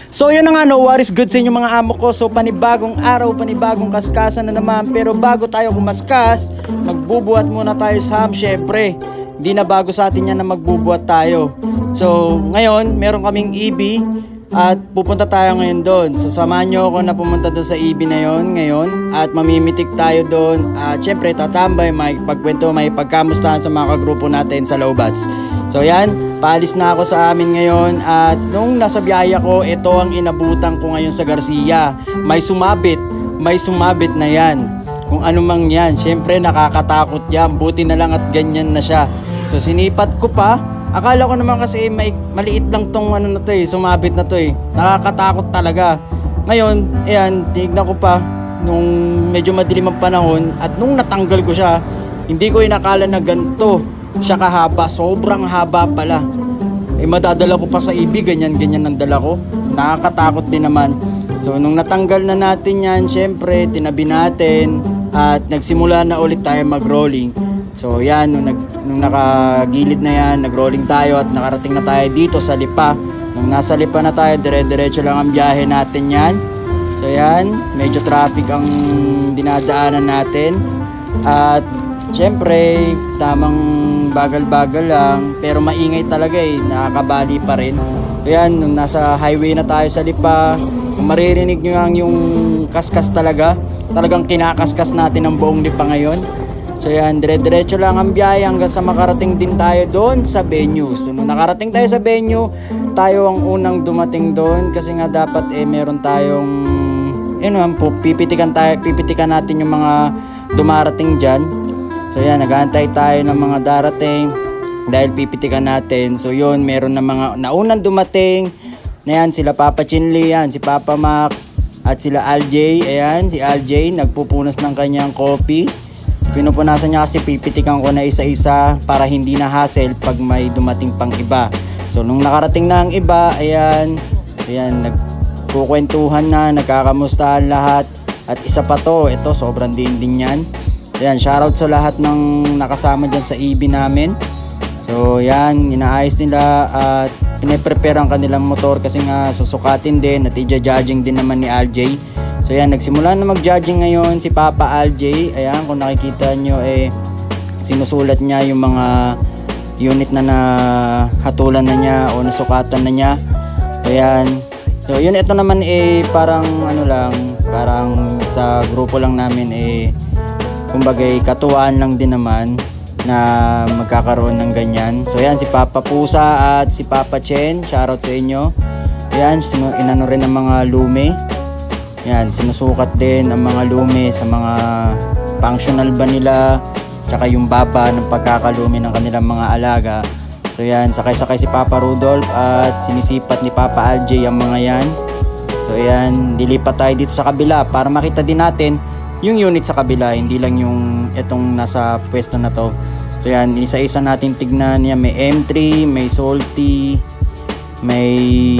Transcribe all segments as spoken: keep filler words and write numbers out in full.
So yun na nga, no, what is good sa inyo mga amo ko. So panibagong araw, panibagong kaskasan na naman. Pero bago tayo kumaskas, magbubuhat muna tayo sa ham. Syempre, hindi na bago sa atin yan na magbubuhat tayo. So ngayon, meron kaming E B at pupunta tayo ngayon doon. So samahan nyo ako na pumunta doon sa E B na yon ngayon. At mamimitik tayo doon. At syempre, tatambay, may pagkwento, may pagkamustahan sa mga kagrupo natin sa Lowbats. So yan, paalis na ako sa amin ngayon. At nung nasa biyaya ko, ito ang inabutan ko ngayon sa Garcia. May sumabit, may sumabit na yan. Kung ano mang yan, syempre nakakatakot yan. Buti na lang at ganyan na siya. So sinipat ko pa. Akala ko naman kasi may, maliit lang tong ano na to eh, sumabit na to eh. Nakakatakot talaga. Ngayon, ayan, tignan ko pa nung medyo madilim ang panahon. At nung natanggal ko siya, hindi ko inakala na ganito siya kahaba, sobrang haba pala. Eh madadala ko pa sa E B, ganyan-ganyan ang dala ko. Nakakatakot din naman. So nung natanggal na natin yan, syempre tinabi natin at nagsimula na ulit tayo mag-rolling. So yan, nung, nag, nung nakagilid na yan, nag-rolling tayo at nakarating na tayo dito sa Lipa. Nung nasa Lipa na tayo, dire-diretso lang ang biyahe natin yan. So yan, medyo traffic ang dinadaanan natin. At syempre, tamang bagal-bagal lang, pero maingay talaga eh, nakakabali pa rin. Ayan, nung nasa highway na tayo sa Lipa, kung maririnig nyo lang yung kaskas talaga, talagang kinakaskas natin ang buong Lipa ngayon. So ayan, dire-diretso lang ang biyahe hanggang sa makarating din tayo doon sa venue. So nung nakarating tayo sa venue, tayo ang unang dumating doon kasi nga dapat eh meron tayong, yun naman po, pipitikan, tayo, pipitikan natin yung mga dumarating dyan. So yan, nag-aantay tayo ng mga darating dahil pipitikan natin. So yun, meron na mga naunang dumating. Na yan, sila Papa Chinli, yan, si Papa Mac at sila Al J. Ayan, si Al J nagpupunas ng kanyang coffee. Pinupunasan niya kasi pipitikan ko na isa-isa para hindi na hassle pag may dumating pang iba. So nung nakarating na ang iba, ayan, ayan, nagkukwentuhan na, nagkakamustahan lahat. At isa pa to, ito sobrang din din yan. Ayan, shoutout sa lahat ng nakasama dyan sa E B namin. So yan, inaayos nila at piniprepare ang kanilang motor kasi nga susukatin din at i-judging din naman ni Al J. So yan, nagsimula na mag-judging ngayon si Papa Al J. Ayan, kung nakikita nyo eh, sinusulat niya yung mga unit na nahatulan na niya o nasukatan na niya. Ayan, so yun, ito naman eh parang ano lang, parang sa grupo lang namin eh, kumbagay katuwaan lang din naman na magkakaroon ng ganyan. So yan, si Papa Pusa at si Papa Chen, shoutout sa inyo. Yan, inano rin ang mga lume. Yan, sinusukat din ang mga lume sa mga functional ba nila, tsaka yung baba ng pagkakalumi ng kanilang mga alaga. So yan, sakay-sakay si Papa Rudolph at sinisipat ni Papa Al J ang mga yan. So yan, dilipat tayo dito sa kabila para makita din natin yung unit sa kabila, hindi lang yung itong nasa pwesto na to. So yan, isa-isa natin tignan. Yan, may M three, may Salty, may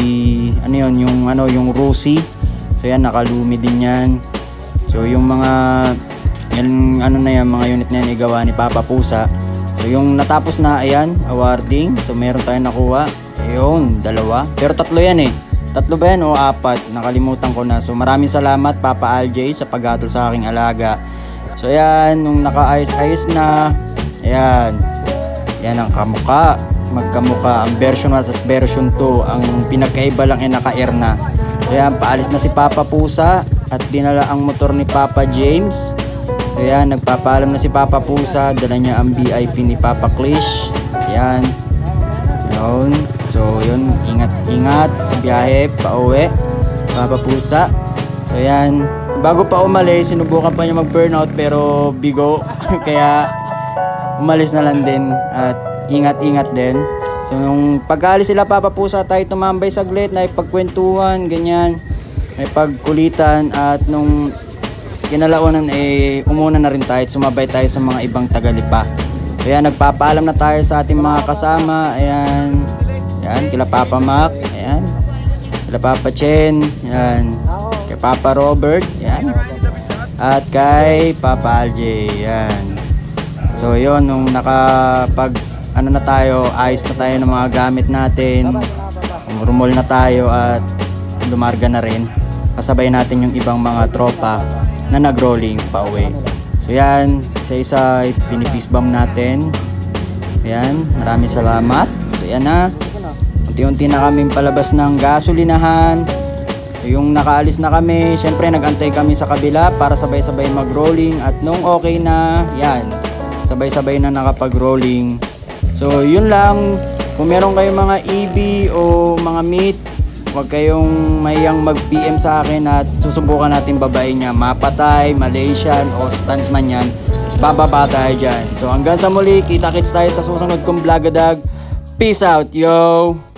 ano yun, yung ano, yung Rusi. So yan, nakalumi din yan. So yung mga yan, ano na yan, mga unit na yan igawa ni Papa Pusa. So yung natapos na, ayan, awarding. So meron tayong nakuha. Ayun, dalawa. Pero tatlo yan eh. Tatlo ba yan o apat? Nakalimutan ko na. So maraming salamat Papa Al J sa paghatol sa aking alaga. So yan, nung nakaayos-ayos na, ayan, yan ang kamuka, magkamuka. Ang version one at version two, ang pinagkaiba lang ay naka-air na. So yan, paalis na si Papa Pusa at dinala ang motor ni Papa James. So yan, nagpapaalam na si Papa Pusa, dala niya ang V I P ni Papa Klish. Yan, yun. So yun, ingat-ingat sa biyahe pauwi, Papa Pusa. So yan, bago pa umalis, sinubukan pa niya mag-burnout pero bigo. Kaya umalis na lang din at ingat-ingat din. So nung pag-alis sila Papa Pusa, tayo tumambay saglit, na ipagkwentuhan, ganyan, may pagkulitan. At nung kinalaunan eh, umuna na rin tayo at sumabay tayo sa mga ibang tagalipa. So yan, nagpapaalam na tayo sa ating mga kasama. Ayan, yan, kila Papa Mac, ayan, kila Papa Chen, yan, kay Papa Robert, yan, at kay Papa Al J, yan. So yun, nung nakapag ano na tayo, ayos na tayo ng mga gamit natin, rumol na tayo at lumarga na rin. Kasabay natin yung ibang mga tropa na nag-rolling pa uwi. So yan, isa-isa pinipeace bomb natin. Ayan, maraming salamat. So yan na, unti-unti na kaming palabas ng gasolinahan. Yung nakaalis na kami, syempre nagantay kami sa kabila para sabay-sabay mag-rolling. At nung okay na, yan, sabay-sabay na nakapag-rolling. So yun lang, kung meron kayong mga E B o mga meet, huwag kayong mayang mag-P M sa akin at susubukan natin babae niya. Mapatay, Malaysian o Stansman yan, bababa tayo dyan. So hanggang sa muli, kita-kits tayo sa susunod kong vlogadag. Peace out, yo!